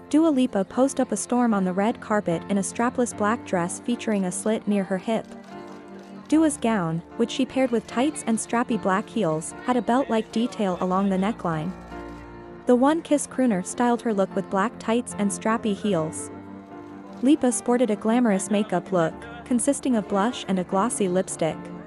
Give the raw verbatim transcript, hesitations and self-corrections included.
Dua Lipa posed up a storm on the red carpet in a strapless black dress featuring a slit near her hip. Dua's gown, which she paired with tights and strappy black heels, had a belt-like detail along the neckline. The One Kiss crooner styled her look with black tights and strappy heels. Lipa sported a glamorous makeup look, consisting of blush and a glossy lipstick.